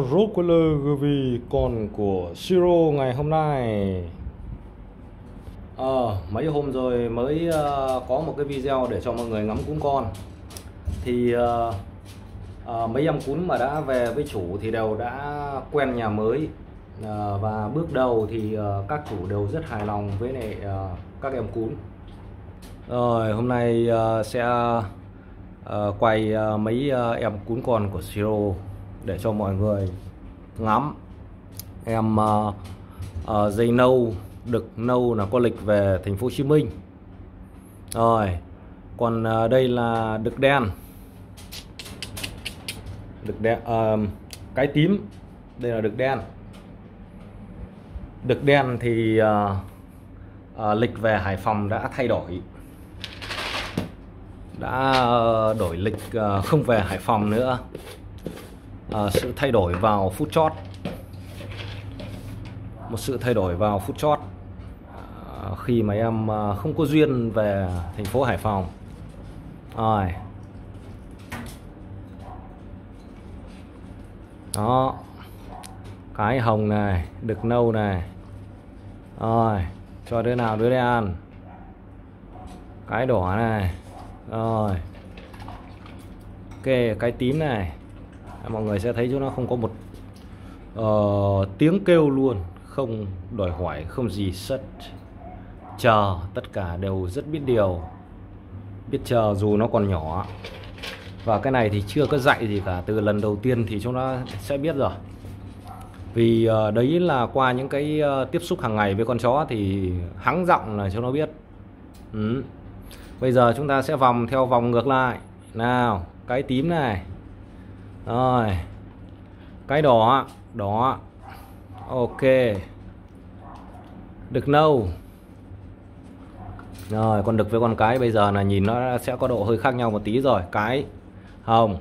Rockler GV con của Siro ngày hôm nay. Mấy hôm rồi mới có một cái video để cho mọi người ngắm cún con. Thì mấy em cún mà đã về với chủ thì đều đã quen nhà mới, và bước đầu thì các chủ đều rất hài lòng với lại các em cún. Rồi hôm nay sẽ quay mấy em cún con của Siro để cho mọi người ngắm. Em dây nâu, đực nâu là có lịch về thành phố Hồ Chí Minh. Rồi còn đây là đực đen, cái tím. Đây là đực đen. Đực đen thì lịch về Hải Phòng đã thay đổi, đổi lịch, không về Hải Phòng nữa. Sự thay đổi vào phút chót, một sự thay đổi vào phút chót khi mà em không có duyên về thành phố Hải Phòng. Rồi đó, cái hồng này, đực nâu này. Rồi cho đứa nào đứa đấy ăn. Cái đỏ này. Rồi ok, cái tím này mọi người sẽ thấy chỗ nó không có một tiếng kêu luôn, không đòi hỏi, không gì sất, chờ, tất cả đều rất biết điều, biết chờ dù nó còn nhỏ. Và cái này thì chưa có dạy gì cả, từ lần đầu tiên thì chúng nó sẽ biết rồi. Vì đấy là qua những cái tiếp xúc hàng ngày với con chó thì hắng giọng là cho nó biết. Bây giờ chúng ta sẽ vòng theo vòng ngược lại. Nào, cái tím này. Rồi cái đỏ, đỏ. Ok, đực nâu. Rồi con đực với con cái bây giờ là nhìn nó sẽ có độ hơi khác nhau một tí rồi. Cái hồng.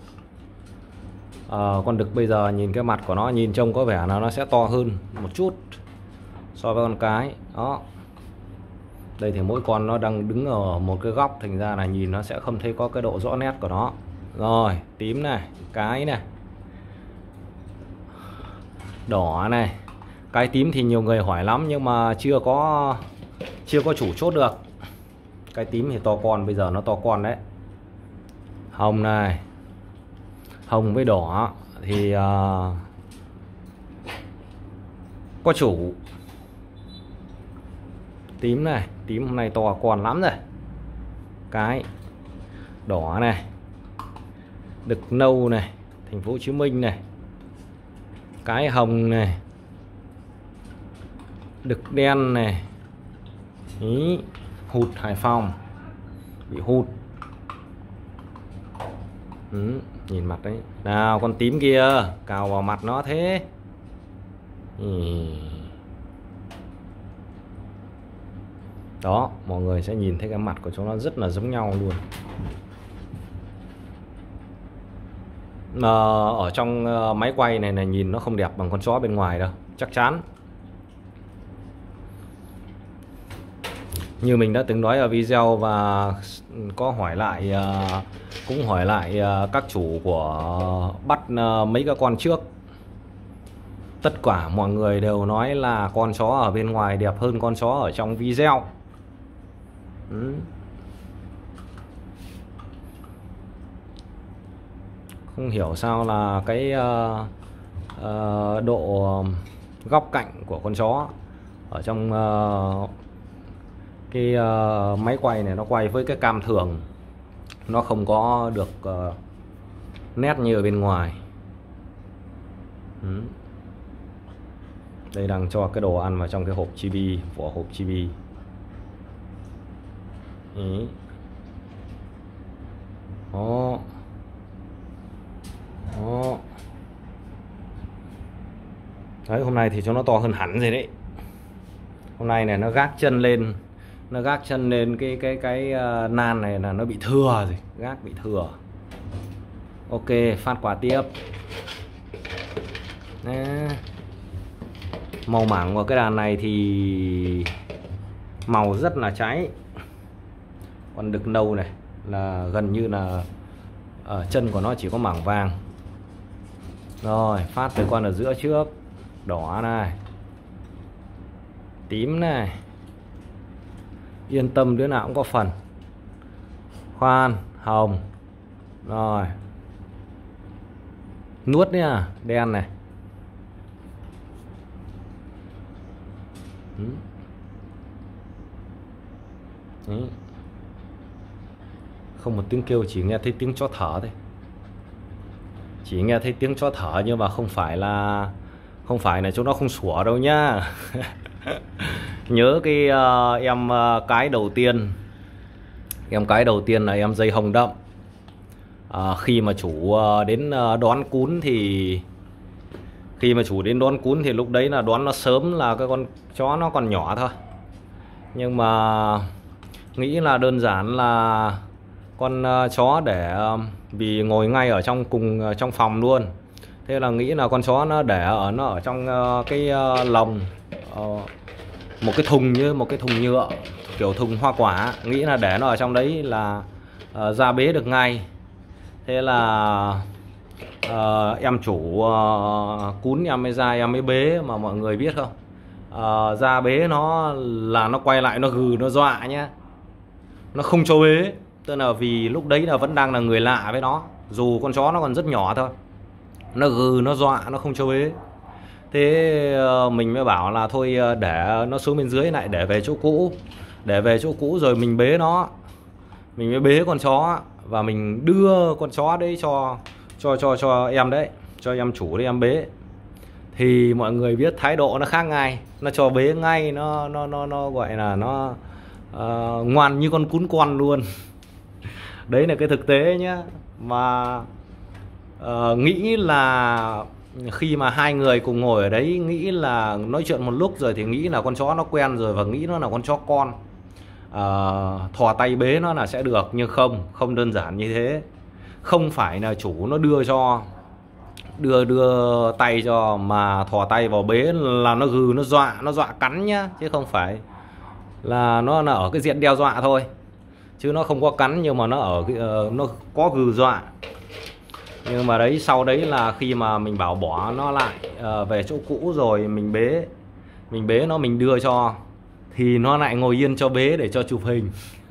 Con đực bây giờ nhìn cái mặt của nó, nhìn trông có vẻ là nó sẽ to hơn một chút so với con cái. Đó, đây thì mỗi con nó đang đứng ở một cái góc, thành ra là nhìn nó sẽ không thấy có cái độ rõ nét của nó. Rồi tím này, cái này, đỏ này. Cái tím thì nhiều người hỏi lắm nhưng mà chưa có chủ chốt được. Cái tím thì to con, bây giờ nó to con đấy. Hồng này, hồng với đỏ thì có chủ. Tím này, tím hôm nay to con lắm rồi. Cái đỏ này, đực nâu này, thành phố Hồ Chí Minh này. Cái hồng này, đực đen này. Ý, hụt Hải Phòng, bị hụt. Nhìn mặt đấy. Nào con tím kia, cào vào mặt nó thế. Đó, mọi người sẽ nhìn thấy cái mặt của chúng nó rất là giống nhau luôn. Ở trong máy quay này là nhìn nó không đẹp bằng con chó bên ngoài đâu, chắc chắn. Như mình đã từng nói ở video và có hỏi lại, cũng hỏi lại các chủ của bắt mấy cái con trước. Tất cả mọi người đều nói là con chó ở bên ngoài đẹp hơn con chó ở trong video. Không hiểu sao là cái độ góc cạnh của con chó ở trong cái máy quay này nó quay với cái cam thường, nó không có được nét như ở bên ngoài. Đây đang cho cái đồ ăn vào trong cái hộp chibi, vỏ hộp chibi. Đó. Đó. Đấy, hôm nay thì cho nó to hơn hẳn rồi đấy. Hôm nay này nó gác chân lên, cái nan này là nó bị thừa rồi, gác bị thừa. Ok, phát quả tiếp. Nè. Màu mảng của cái đàn này thì màu rất là cháy. Còn đực nâu này là gần như là ở chân của nó chỉ có mảng vàng. Rồi phát tới con ở giữa trước. Đỏ này, tím này. Yên tâm, đứa nào cũng có phần. Khoan, hồng. Rồi, nuốt nha, đen này. Đấy. Không một tiếng kêu, chỉ nghe thấy tiếng chó thở thôi. Chỉ nghe thấy tiếng chó thở, nhưng mà không phải là chúng nó không sủa đâu nhá. Nhớ cái em cái đầu tiên. Em cái đầu tiên là em dây hồng đậm. Khi mà chủ đến đón cún thì lúc đấy là đón nó sớm, là cái con chó nó còn nhỏ thôi. Nhưng mà nghĩ là đơn giản là con chó để vì ngồi ngay ở trong phòng luôn. Thế là nghĩ là con chó nó để nó ở trong cái lồng, một cái thùng nhựa kiểu thùng hoa quả, nghĩ là để nó ở trong đấy là ra bế được ngay. Thế là em chủ cún em mới ra em mới bế, mà mọi người biết không, ra bế nó là nó quay lại nó gừ nó dọa nhá, nó không cho bế. Tức là vì lúc đấy là vẫn đang là người lạ với nó, dù con chó nó còn rất nhỏ thôi, nó gừ nó dọa nó không cho bế. Thế mình mới bảo là thôi để nó xuống bên dưới lại, để về chỗ cũ rồi mình bế nó. Mình mới bế con chó và mình đưa con chó đấy cho em đấy, cho em chủ đấy em bế. Thì mọi người biết thái độ nó khác ngay, nó cho bế ngay, nó gọi là nó ngoan như con cún con luôn. Đấy là cái thực tế nhá. Mà nghĩ là khi mà hai người cùng ngồi ở đấy, nghĩ là nói chuyện một lúc rồi thì nghĩ là con chó nó quen rồi và nghĩ nó là con chó con, thò tay bế nó là sẽ được. Nhưng không đơn giản như thế. Không phải là chủ nó đưa tay cho, mà thò tay vào bế là nó gừ nó dọa cắn nhá, chứ không phải là nó là ở cái diện đe dọa thôi, chứ nó không có cắn, nhưng mà nó có gừ dọa. Nhưng mà đấy, sau đấy là khi mà mình bảo bỏ nó lại về chỗ cũ rồi mình bế nó, mình đưa cho, thì nó lại ngồi yên cho bế để cho chụp hình.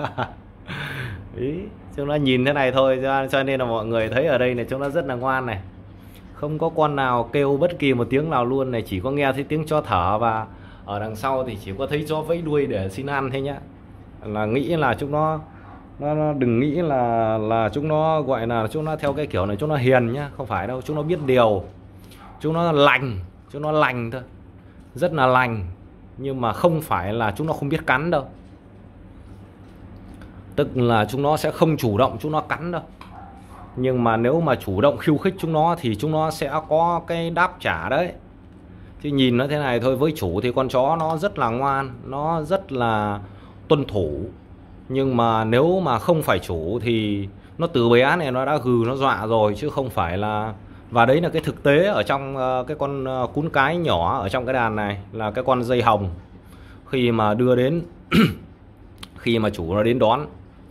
Ý, chúng nó nhìn thế này thôi, cho nên là mọi người thấy ở đây này chúng nó rất là ngoan này. Không có con nào kêu bất kỳ một tiếng nào luôn này, chỉ có nghe thấy tiếng chó thở, và ở đằng sau thì chỉ có thấy chó vẫy đuôi để xin ăn thế nhá. Là nghĩ là chúng nó đừng nghĩ là chúng nó gọi là chúng nó theo cái kiểu này chúng nó hiền nhá, không phải đâu. Chúng nó biết điều, chúng nó lành thôi, rất là lành. Nhưng mà không phải là chúng nó không biết cắn đâu, tức là chúng nó sẽ không chủ động chúng nó cắn đâu. Nhưng mà nếu mà chủ động khiêu khích chúng nó thì chúng nó sẽ có cái đáp trả đấy. Chứ nhìn nó thế này thôi, với chủ thì con chó nó rất là ngoan, nó rất là tuân thủ. Nhưng mà nếu mà không phải chủ thì nó từ bé này nó đã gừ nó dọa rồi, chứ không phải là. Và đấy là cái thực tế ở trong cái con cún cái nhỏ ở trong cái đàn này, là cái con dây hồng. Khi mà đưa đến khi mà chủ nó đến đón,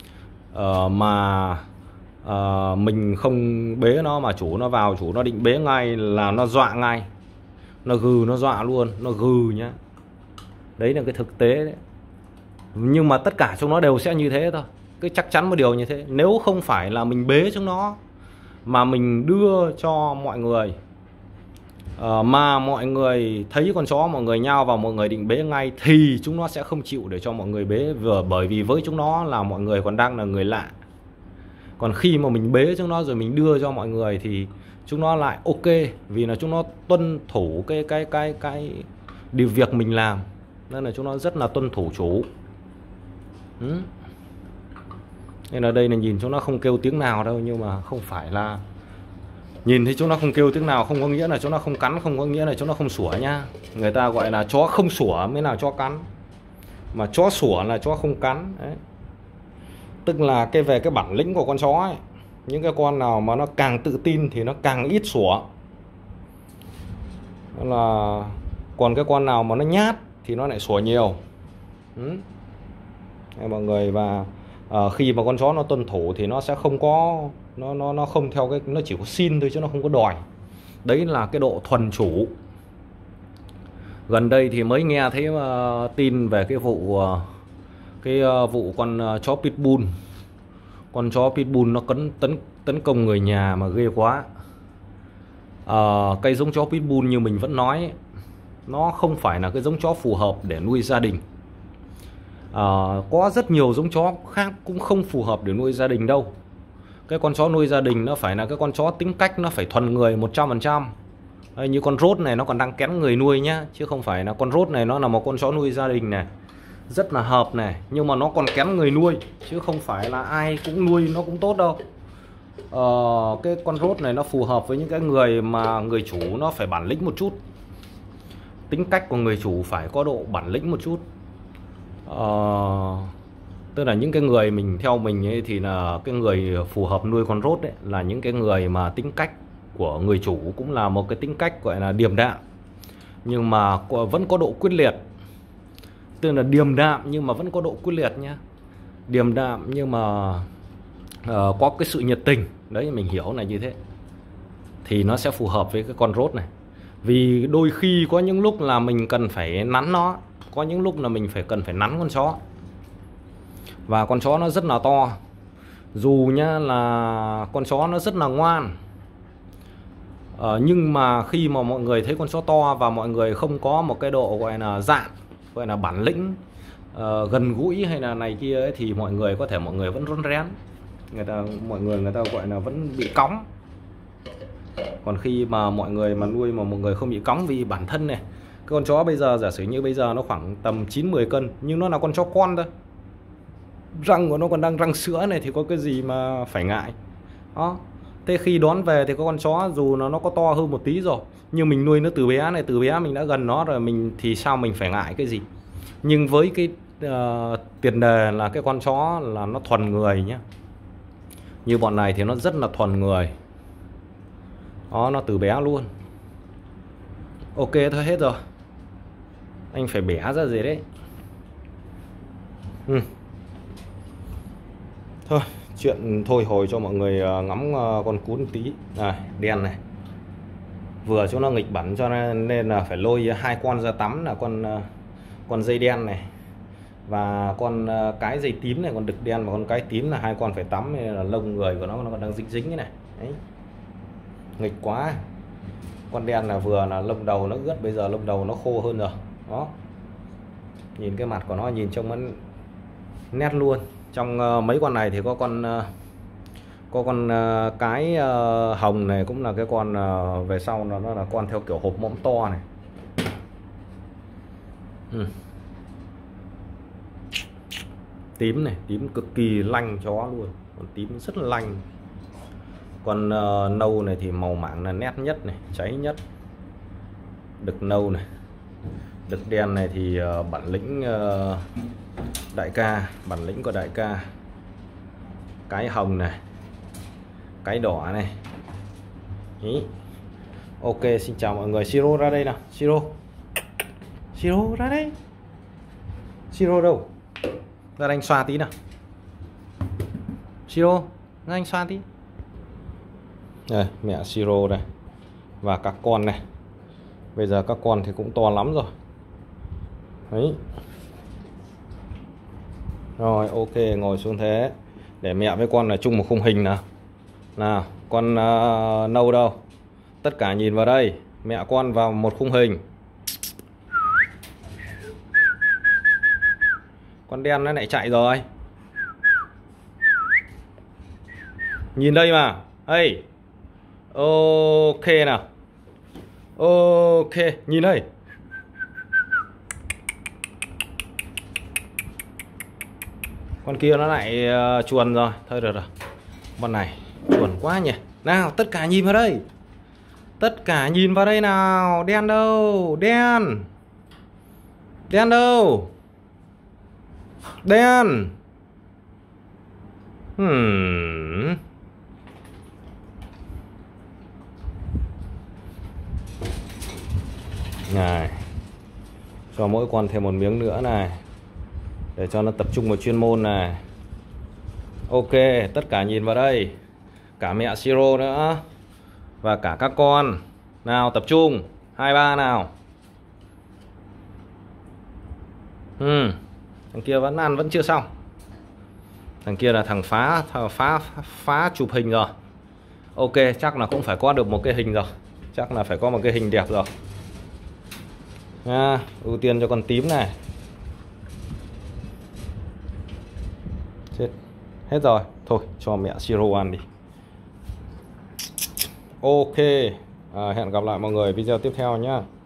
mà mình không bế nó, mà chủ nó vào, chủ nó định bế ngay là nó dọa ngay, nó gừ nó dọa luôn, nó gừ nhá. Đấy là cái thực tế đấy. Nhưng mà tất cả chúng nó đều sẽ như thế thôi, cái chắc chắn một điều như thế. Nếu không phải là mình bế chúng nó mà mình đưa cho mọi người, mà mọi người thấy con chó, mọi người nhao vào, mọi người định bế ngay, thì chúng nó sẽ không chịu để cho mọi người bế. Bởi vì với chúng nó là mọi người còn đang là người lạ. Còn khi mà mình bế chúng nó rồi mình đưa cho mọi người thì chúng nó lại ok, vì là chúng nó tuân thủ cái điều việc mình làm, nên là chúng nó rất là tuân thủ chủ. Nên là đây là nhìn chúng nó không kêu tiếng nào đâu, nhưng mà không phải là nhìn thấy chúng nó không kêu tiếng nào không có nghĩa là chúng nó không cắn, không có nghĩa là chúng nó không sủa nhá. Người ta gọi là chó không sủa mới là chó cắn, mà chó sủa là chó không cắn đấy. Tức là về cái bản lĩnh của con chó ấy, những cái con nào mà nó càng tự tin thì nó càng ít sủa. Là còn cái con nào mà nó nhát thì nó lại sủa nhiều. Mọi người, và khi mà con chó nó tuân thủ thì nó sẽ không có, nó không theo cái, nó chỉ có xin thôi chứ nó không có đòi. Đấy là cái độ thuần chủ. Gần đây thì mới nghe thấy tin về cái vụ con chó pitbull. Con chó pitbull nó tấn công người nhà mà ghê quá. Cái giống chó pitbull như mình vẫn nói ấy, nó không phải là cái giống chó phù hợp để nuôi gia đình. Có rất nhiều giống chó khác cũng không phù hợp để nuôi gia đình đâu. Cái con chó nuôi gia đình nó phải là cái con chó tính cách nó phải thuần người 100%. Như con rốt này nó còn đang kén người nuôi nhá, chứ không phải là con rốt này nó là một con chó nuôi gia đình này, rất là hợp này, nhưng mà nó còn kén người nuôi, chứ không phải là ai cũng nuôi nó cũng tốt đâu. Cái con rốt này nó phù hợp với những cái người mà người chủ nó phải bản lĩnh một chút. Tính cách của người chủ phải có độ bản lĩnh một chút. Tức là những cái người theo mình ấy, thì là cái người phù hợp nuôi con rốt ấy, là những cái người mà tính cách của người chủ cũng là một cái tính cách gọi là điềm đạm, nhưng mà vẫn có độ quyết liệt. Tức là điềm đạm nhưng mà vẫn có độ quyết liệt nhá. Điềm đạm nhưng mà có cái sự nhiệt tình. Đấy, mình hiểu là như thế thì nó sẽ phù hợp với cái con rốt này. Vì đôi khi có những lúc là mình cần phải nắn nó, có những lúc là mình cần phải nắn con chó. Và con chó nó rất là to. Dù nhá là con chó nó rất là ngoan, nhưng mà khi mà mọi người thấy con chó to và mọi người không có một cái độ gọi là dạn, gọi là bản lĩnh, gần gũi hay là này kia ấy, thì mọi người vẫn rón rén. Mọi người ta gọi là vẫn bị cóng. Còn khi mà mọi người mà nuôi mà một người không bị cóng, vì bản thân này, cái con chó bây giờ giả sử như bây giờ nó khoảng tầm 9-10 cân, nhưng nó là con chó con thôi. Răng của nó còn đang răng sữa này thì có cái gì mà phải ngại. Đó. Thế khi đón về thì có con chó dù nó có to hơn một tí rồi, nhưng mình nuôi nó từ bé này, từ bé mình đã gần nó rồi, thì sao mình phải ngại cái gì. Nhưng với cái tiền đề là cái con chó là nó thuần người nhé. Như bọn này thì nó rất là thuần người. Đó, nó từ bé luôn. Ok thôi, hết rồi. Anh phải bẻ ra gì đấy. Thôi, chuyện thôi hồi cho mọi người ngắm con cún tí. Đen này. Vừa chỗ nó nghịch bẩn cho nên là phải lôi 2 con ra tắm, là con dây đen này và con cái dây tím này, con đực đen và con cái tím, là 2 con phải tắm, nên là lông người của nó còn đang dính cái này. Đấy. Nghịch quá. Con đen là vừa là lông đầu nó ướt, bây giờ lông đầu nó khô hơn rồi. Đó. Nhìn cái mặt của nó nhìn trông nó nét luôn. Trong mấy con này thì có con cái hồng này, cũng là cái con về sau nó là con theo kiểu hộp mõm to này. Tím này, tím cực kỳ lanh chó luôn, con tím rất lanh. Con nâu này thì màu mảng là nét nhất này, cháy nhất. Đực nâu này, đực đen này thì bản lĩnh đại ca, bản lĩnh của đại ca. Cái hồng này, cái đỏ này. Ý. Ok, xin chào mọi người. Siro ra đây nào. Siro ra đây. Siro đâu? Ra anh xoa tí nào. Siro, ra anh xoa tí. Đây, mẹ Siro đây. Và các con này. Bây giờ các con thì cũng to lắm rồi. Đấy. Rồi, ok, ngồi xuống thế. Để mẹ với con là chung một khung hình nào. Nào, con nâu đâu? Tất cả nhìn vào đây. Mẹ con vào một khung hình. Con đen nó lại chạy rồi. Nhìn đây mà. Hey. Ok nào. Ok, nhìn đây. Con kia nó lại chuồn rồi. Thôi được rồi. Con này chuồn quá nhỉ. Nào, tất cả nhìn vào đây. Tất cả nhìn vào đây nào. Đen đâu? Đen. Đen đâu? Đen. Này. Cho mỗi con thêm một miếng nữa này, để cho nó tập trung vào chuyên môn này. Ok, tất cả nhìn vào đây. Cả mẹ Siro nữa. Và cả các con. Nào tập trung, 23 nào. Thằng kia vẫn ăn, vẫn chưa xong. Thằng kia là thằng phá chụp hình rồi. Ok, chắc là cũng phải có được một cái hình rồi. Chắc là phải có một cái hình đẹp rồi. Ưu tiên cho con tím này. Chết. Hết rồi. Thôi cho mẹ siro ăn đi. Ok. Hẹn gặp lại mọi người video tiếp theo nhá.